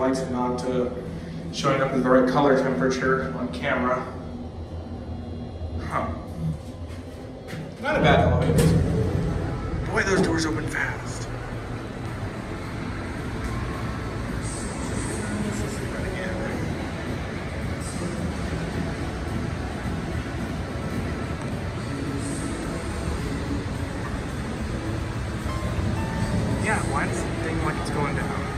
lights and on to showing up in the right color temperature on camera. Huh. Not a bad elevator. Boy, those doors open fast. Yeah, why does it thing like it's going down?